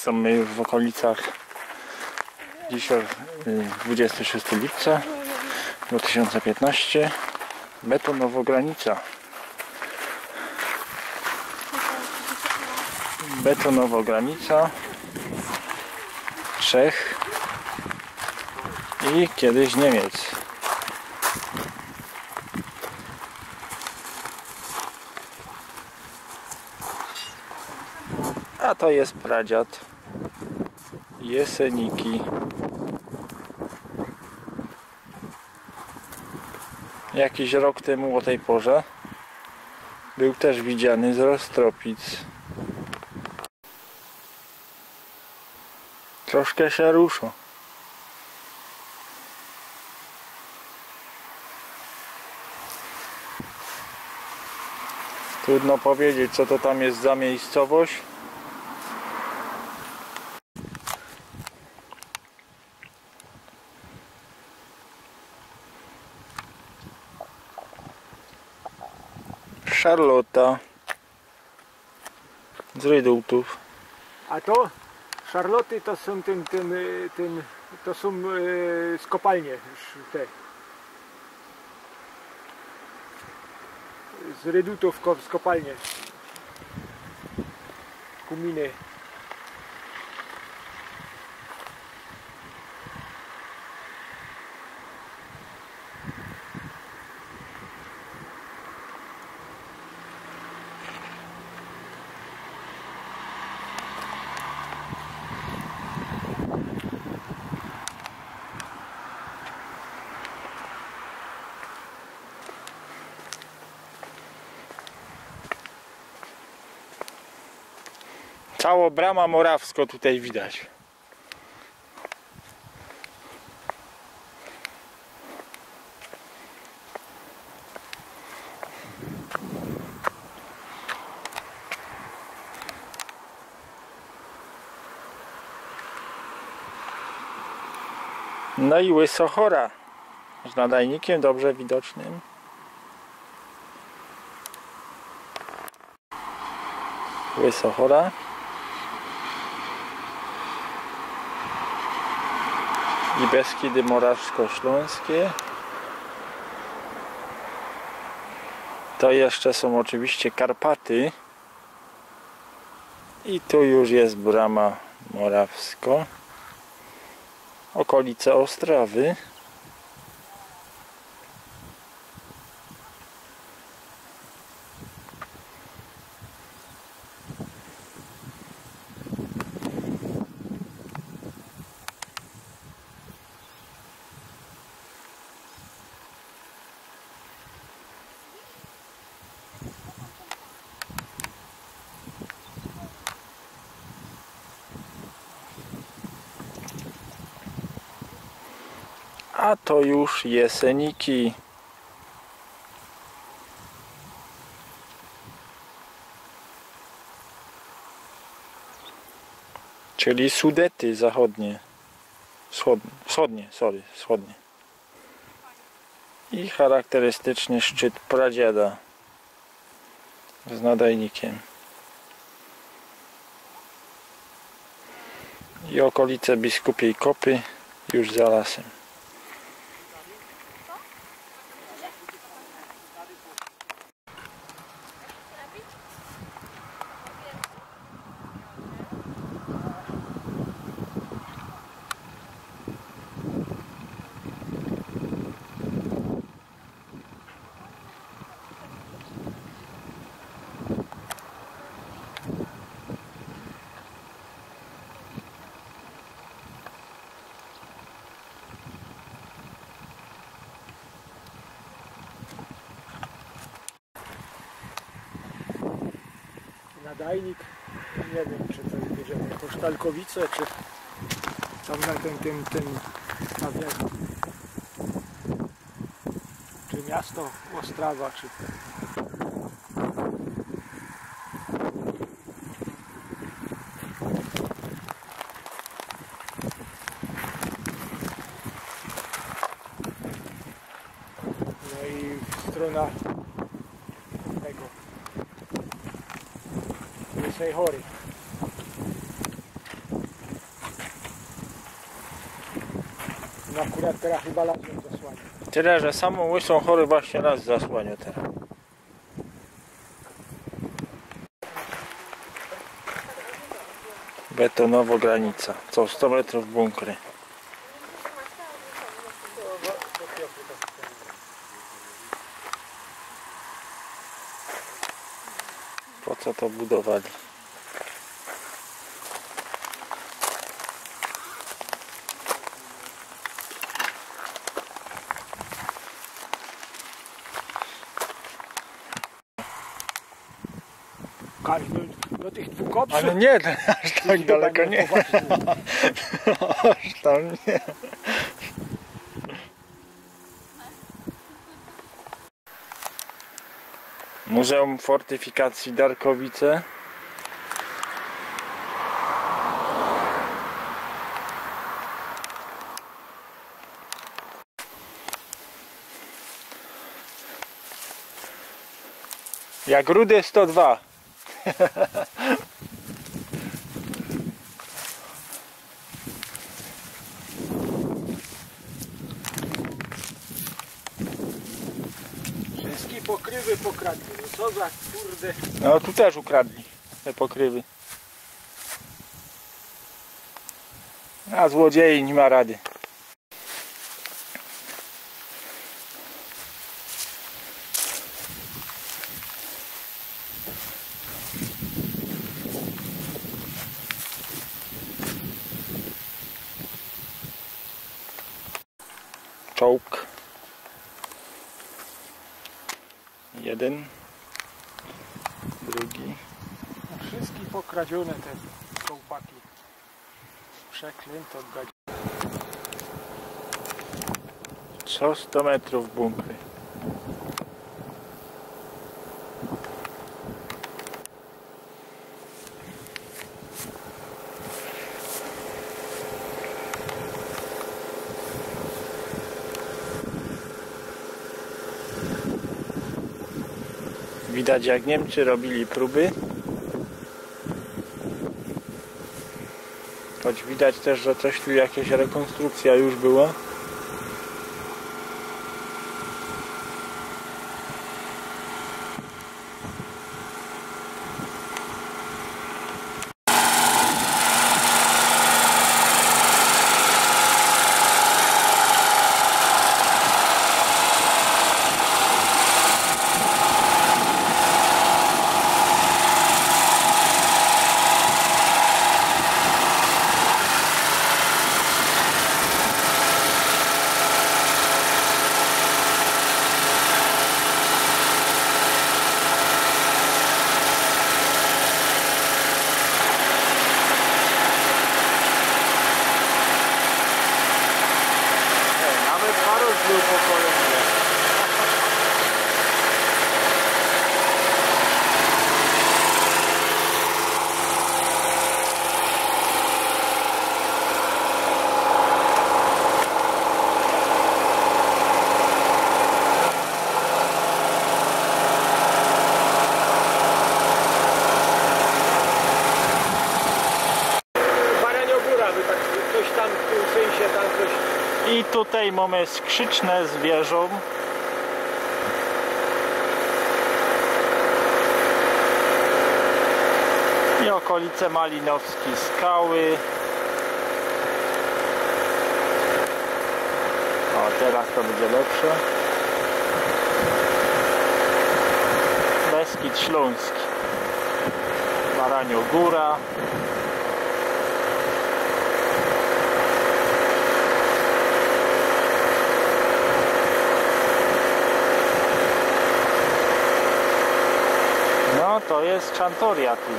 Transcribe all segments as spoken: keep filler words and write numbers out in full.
my już w okolicach. Dzisiaj dwudziestego szóstego lipca dwa tysiące piętnastego. Betonowo granica. Betonowo granica Czech i kiedyś Niemiec. A to jest pradziad Jeseniki. Jakiś rok temu o tej porze był też widziany z Roztropic. Troszkę się rusza. Trudno powiedzieć, co to tam jest za miejscowość. Charlotta z Redutów. A to szarloty to są tym, tym, tym to są e, z kopalnie te. Z Redutów z kopalnie. Kuminy. Cała brama Morawsko tutaj widać. No i Łysochora z nadajnikiem dobrze widocznym. Łysochora. I Beskidy Morawsko-Śląskie. To jeszcze są oczywiście Karpaty. I tu już jest brama Morawsko. Okolice Ostrawy. A to już Jeseniki. Czyli Sudety zachodnie. Wschodnie, wschodnie, sorry, wschodnie. I charakterystyczny szczyt pradziada z nadajnikiem. I okolice Biskupiej Kopy już za lasem. Nadajnik, nie wiem, czy to jedziemy jako Sztalkowice, czy tam na tym, tym, tym, na wieżę, czy miasto Ostrawa, czy no i strona tego Łysej Hory. No akurat teraz chyba lasem zasłania. Tyle, że samą Łysą Chory właśnie nas zasłania teraz. Betonowo granica. Co sto metrów bunkry. Po co to budowali? Każdy do tych dwóch kopców. Ale nie, aż tak daleko nie. Aż tam nie. Muzeum Fortyfikacji Darkowice. Jak Rudy sto dwa. Wszystkie pokrywy pokradli. No co za kurde. No tu też ukradli te pokrywy. A złodziei nie ma rady. Czołg. Jeden. Drugi. No wszystkie pokradzione te kołpaki. Przeklęto gadzieje. Co sto metrów bunkry. Widać, jak Niemcy robili próby. Choć widać też, że coś tu, jakaś rekonstrukcja już była. Był po kolumnie. Baraniogóra, by tak coś tam w tym sensie tam coś. I tutaj mamy skrzyczne zwierzą. I okolice Malinowskiej Skały. O, teraz to będzie lepsze. Beskid Śląski. Baraniogóra. No to jest Czantoria tu.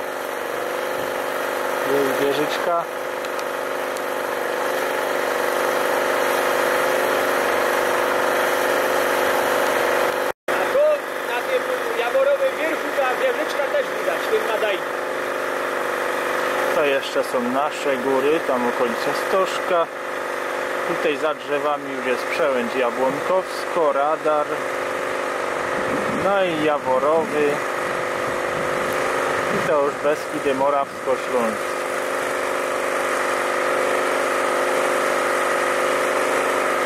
Jest wieżyczka. A tu na tym jaworowym wierchu ta wieżyczka też widać, ten nadajnik. To jeszcze są nasze góry, tam okolice Stożka. Tutaj za drzewami już jest Przełęcz Jabłonkowsko, Radar. No i Jaworowy. I to już Beskidy Morawsko-Śląskie.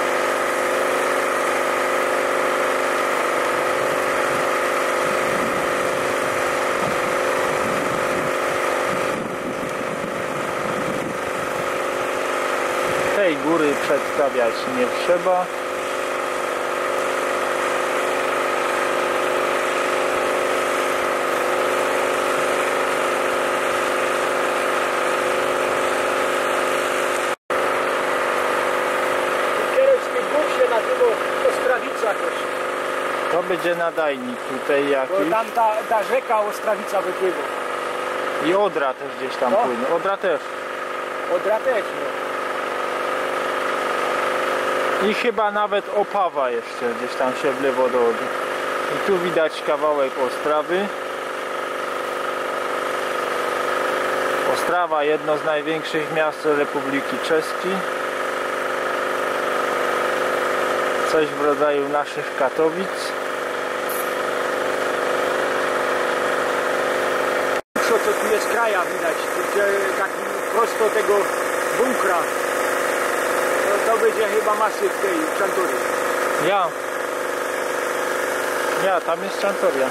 góry przedstawiać nie trzeba. Ostrawica też. To będzie nadajnik tutaj Bo jakiś. tam ta, ta rzeka Ostrawica wypływa. I Odra też gdzieś tam No. płynie. Odra też. Odra też, no. I chyba nawet Opawa jeszcze gdzieś tam się w lewo do Odry. I tu widać kawałek Ostrawy. Ostrawa, jedno z największych miast Republiki Czeskiej. Coś w rodzaju naszych Katowic. Co, co tu jest kraja widać, gdzie taki prosto tego bunkra. To, to będzie chyba masyw tej Czantory. Ja. Ja, tam jest Czantoria.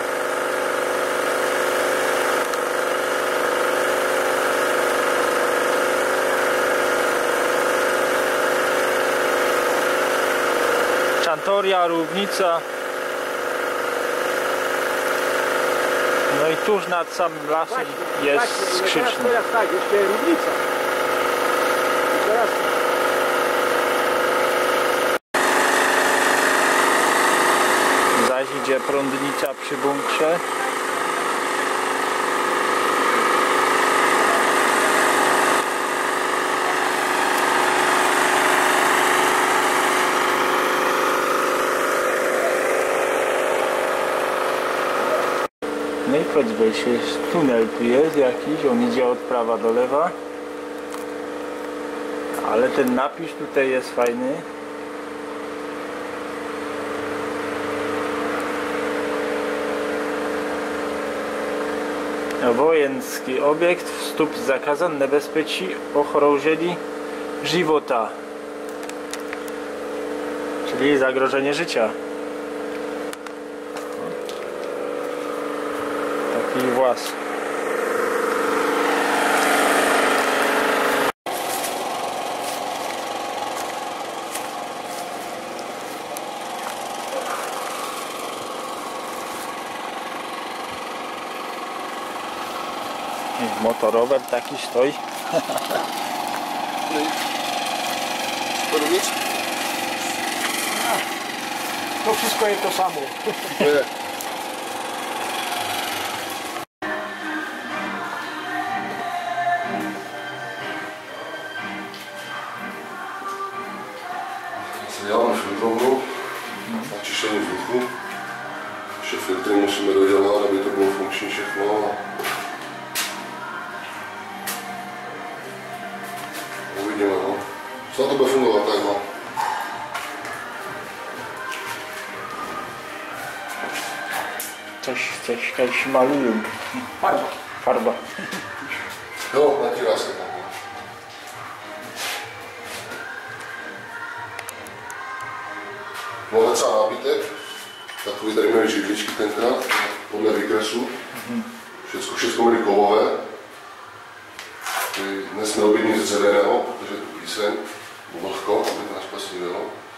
Czantoria, Równica. No i tuż nad samym lasem Właśnie, jest właśnie, Teraz, skrzycznia. teraz tak, jeszcze Równica. I teraz Zaś idzie prądnica przy bunkrze. No i chodź wejść, jest tunel tu jest jakiś, on idzie od prawa do lewa. Ale ten napis tutaj jest fajny. Wojenski obiekt, wstup zakazan, nebezpečí ohrožení żywota. Czyli zagrożenie życia. Taki włas. Motorower taki stoi. Co robić? to wszystko jest to samo. Nie. Działamy filtrową na ciszenie vzduchu. Ještě filtry musíme dodělat, aby to bylo funkční všechno. Uvidíme, no. Snad to bude fungovat tak, no. Coś, coś, coś malują. Farba. Farba. Jo, natírá se tam. Máme třeba nábytek, takový tady měli židličky tenkrát, podle výkresu. Všechno, všechno byly kovové. Dnes mělo být nic dřevěného, protože tu píseň, vlhko, aby to našpasnilo.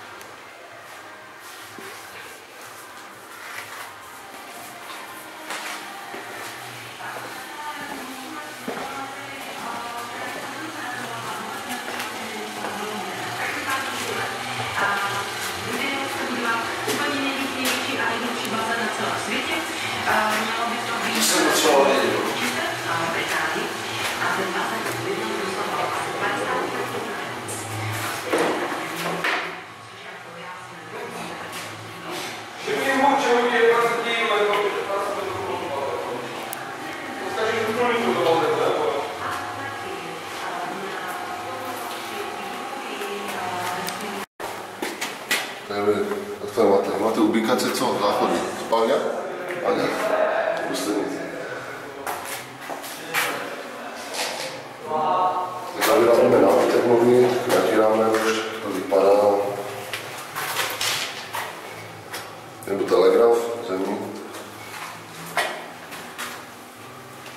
Jak to máte? Máte ubikace co? Záchody? Spálňa? A ne. Pustinnice. Zavíráme nábytek mluvní, natíráme už, to vypadá. Nebo telegraf zemní.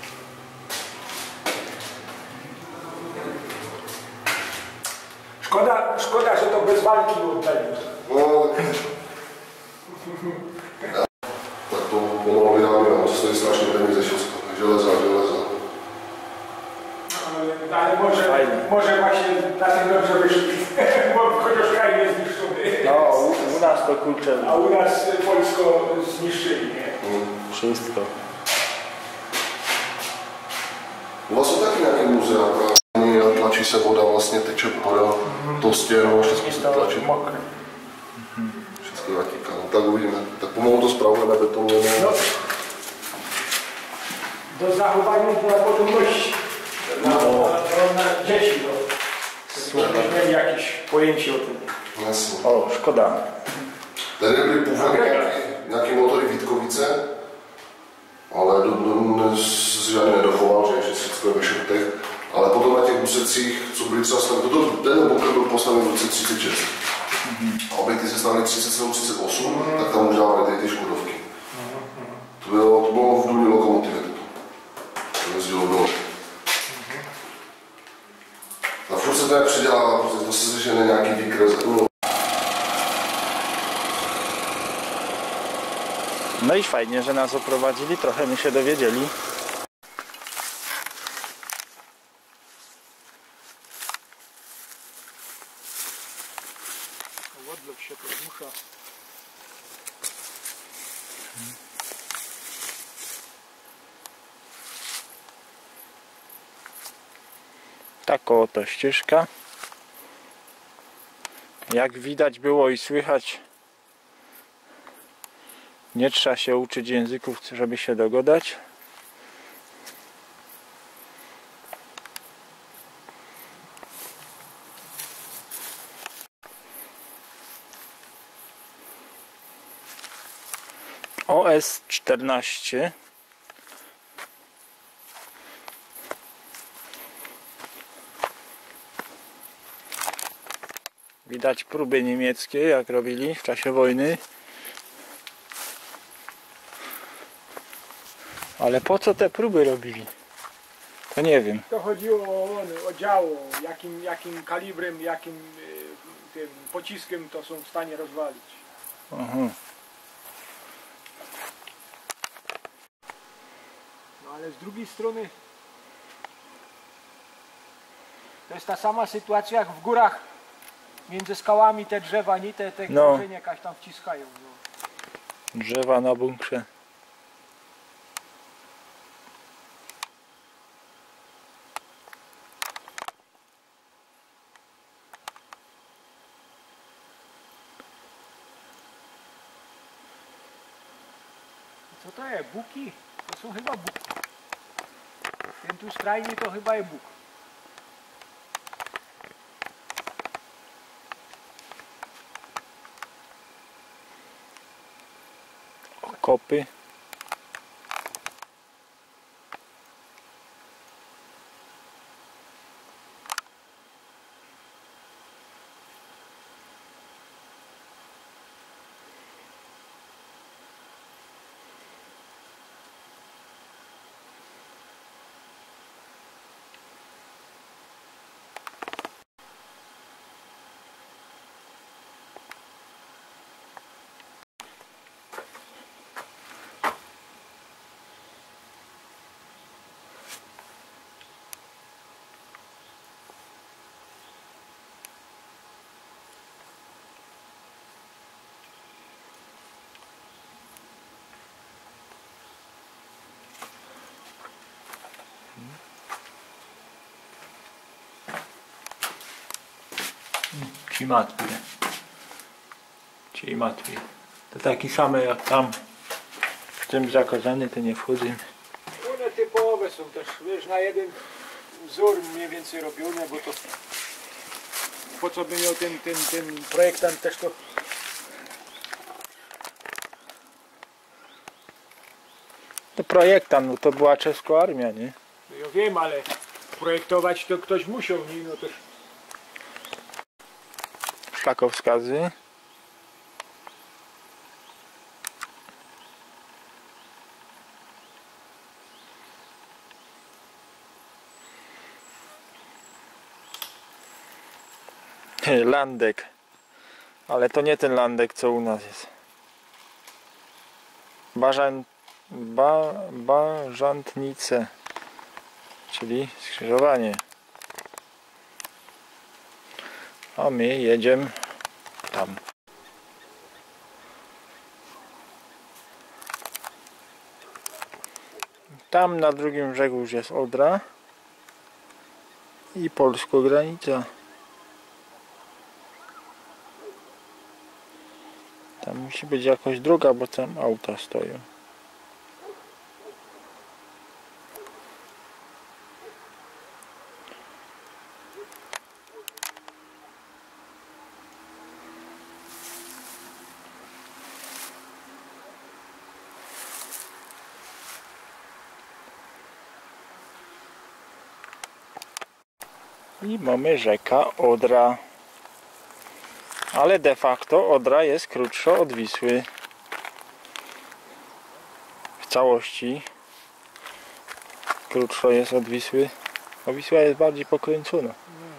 Szkoda, szkoda, szkoda, że to bez walki oddali. No, tak to pomalu vyrábíme, to stojí strašně peníze všechno. Železa, železa. Ale, ale może, może właśnie dlatego dobrze wyszli, bo chociaż kraj nie zniszczony. No, u, u nas to kurczę. A u nas Polsko zniszczyli, nie? Wszystko. U vás jsou taky nějaké muzea, právě a tlačí se voda, vlastně teče podél toho stěnu a všechno se tlačí. Všechno zatíká, no tak uvidíme. Tak pomalu to spravujeme, betonujeme. No, do zachowania dla potomności. Dla, No. dla, dla dzieci, no. Żebyśmy mieli jakieś pojęcie o tym. Jasně. O, szkoda. Tady byly původně nějaké, nějaké motory Vítkovice, ale do, do, žádný nedochoval, že všechno je ve šrtech. Ale potom na těch úsecích, co byly třeba staveny, toto ten bunker byl postaven v roce třicet šest. A objekty se stavily třicet sedm třicet osm, tak tam už dávali tady ty škodovky. To bylo, to bylo v důlní lokomotivě. To jezdilo dole. A furt se to jak předělává, protože to se žene nějaký výkres. No i fajnie, że nas oprowadzili, trochę my się dowiedzieli. Odlew się podmusza. Taka oto ścieżka. Jak widać było i słychać, nie trzeba się uczyć języków, żeby się dogadać. O S czternaście. Widać próby niemieckie, jak robili w czasie wojny. Ale po co te próby robili? To nie wiem. To chodziło o, o działo, jakim, jakim kalibrem, jakim y, tym pociskiem to są w stanie rozwalić. Aha. No ale z drugiej strony to jest ta sama sytuacja jak w górach. Między skałami te drzewa, nie te, te No. korzenie jakaś tam wciskają. No. Drzewa na bunkrze. Co to jest? Buki? To są chyba buki. Ten tu skrajny to chyba jest buk. Kopy. Ci matwie. Ci matwie. To taki same jak tam. W tym zakazany to nie wchodzimy. One typowe są też, wiesz, na jeden wzór mniej więcej robione, bo to po co by miał ten, ten, ten projektant też to. To projektant, no to była czeska armia, nie? No ja wiem, ale projektować to ktoś musiał, nie? No to Szlakowskazy. Landek. Ale to nie ten landek, co u nas jest. Bażan, ba, bażantnice. Czyli skrzyżowanie. A my jedziemy tam. Tam na drugim brzegu już jest Odra i polska granica. Tam musi być jakoś droga, bo tam auta stoją. I mamy rzeka Odra. Ale de facto Odra jest krótsza od Wisły. W całości krótsza jest od Wisły. A Wisła jest bardziej pokręcona.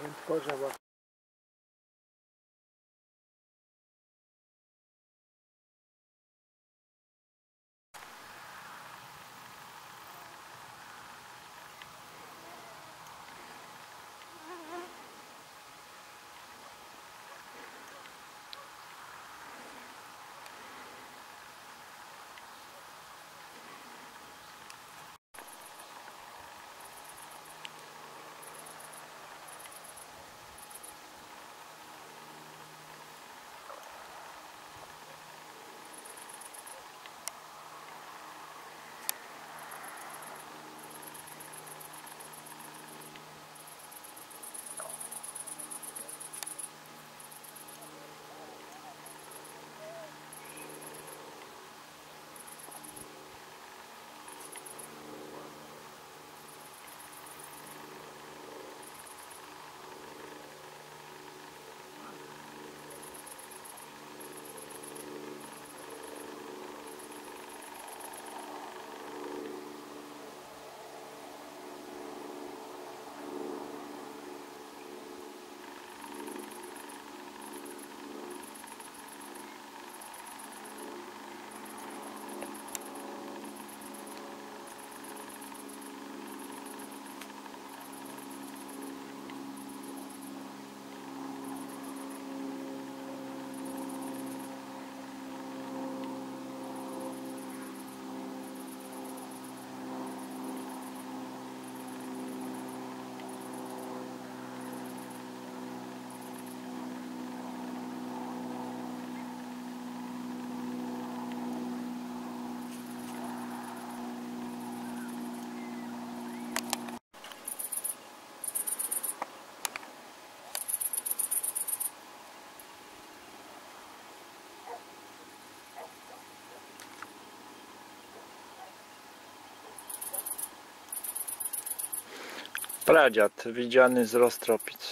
Pradziad widziany z Rostropic.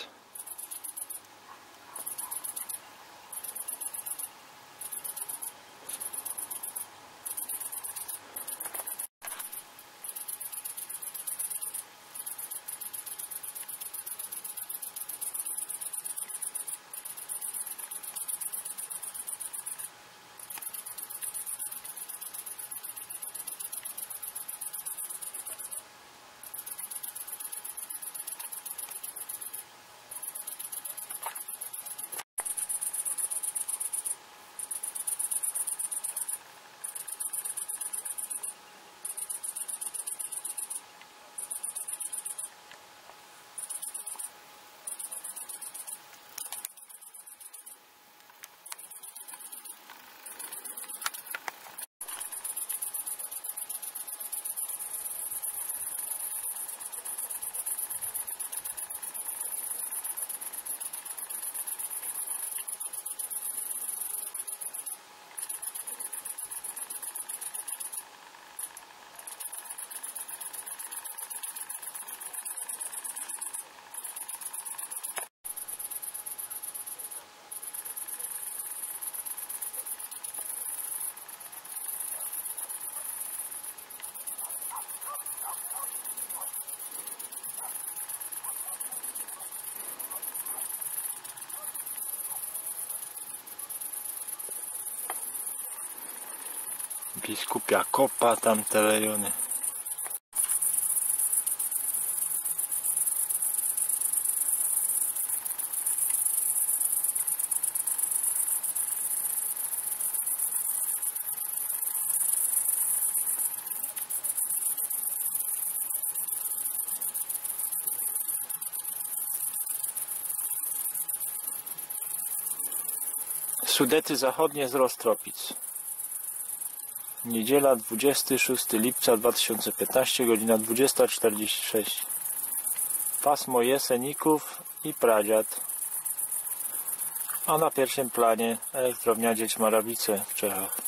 Biskupia Kopa, tamte rejony. Sudety zachodnie z Rostropic. Niedziela dwudziestego szóstego lipca dwa tysiące piętnastego, godzina dwudziesta czterdzieści sześć. Pasmo Jeseników i Pradziad. A na pierwszym planie elektrownia Dzieć Marawice w Czechach.